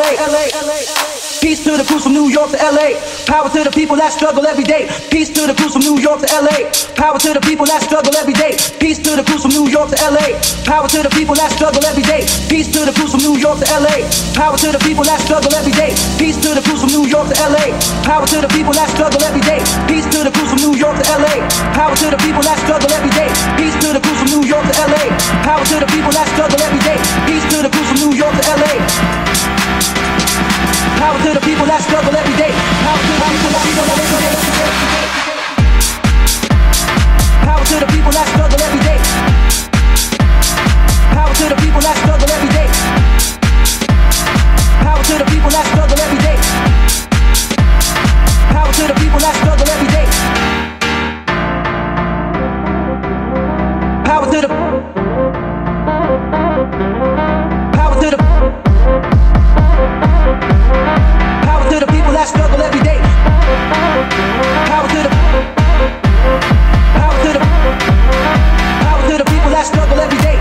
Peace to the crews from New York to LA. Power to the people that struggle every day. Peace to the crews from New York to LA. Power to the people that struggle every day. Peace to the crews from New York to LA. Power to the people that struggle every day. Peace to the crews from New York to LA. Power to the people that struggle every day. Peace to the crews from New York to LA. Power to the people that struggle every day. Peace to the crews from New York to LA. Power to the people that struggle every day. Peace to the crews from New York to LA. Power to the people that struggle every day. Peace to the crews from New York to LA. Power to the people that struggle every day. Power to the people that struggle every day. Power to the people that struggle every day. Power to the people that struggle every day. Power to the people that struggle every day. Power to the people that struggle every day. Power to the power to the power to the people that struggle every day. Power to the power to the power to the people that struggle every day.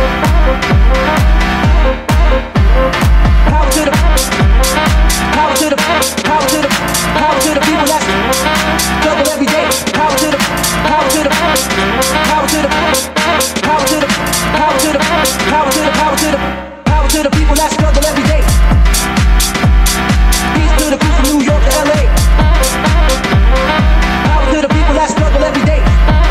Power to the power to the power to the power to the people that struggle every day. Power to the power to the power to the power to the power to the power to the power to the power to the people that struggle every day. Peace to the crews from New York to LA. Power to the people that struggle every day.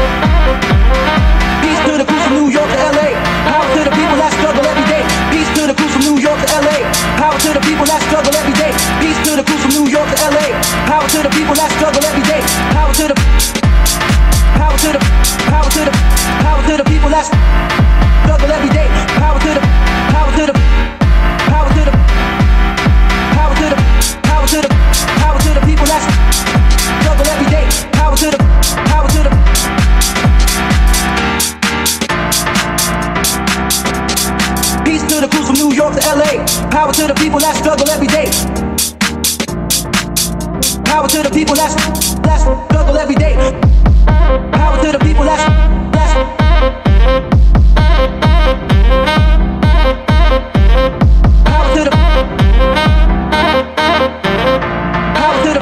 Peace to the crews from New York to LA. Power to the people that struggle every day. Peace to the crews from New York to LA. Power to the people that struggle every day. Peace to the crews from New York to LA. Power to the people that struggle every day. Power to the power to the power to the power to the people that struggle every day. Power to the power to the power to the power to the power to the power to the people that struggle every day. Power to the power to the peace to the crews from New York to LA. Power to the people that struggle every day. Power to the people that struggle every day. Power to the people that power to the power to the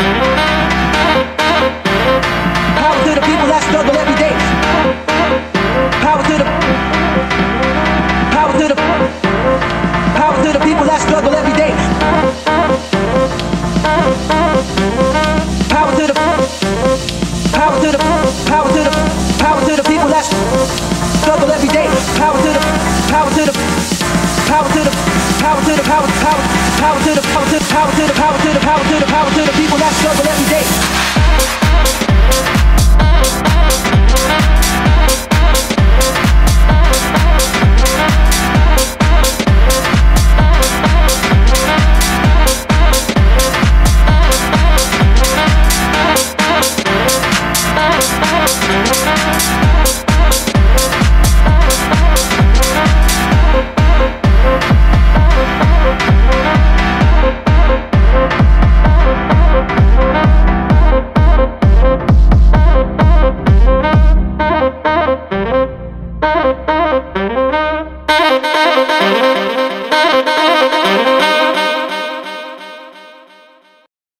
power to the people that struggle every day. Power to the power to the power to the people that struggle every day. Power to the power to the power to the power to the people that struggle every day. Power to the power to the power to the power to the power to the power to the power to the power to the power to the power to the people that struggle every day. Thank you.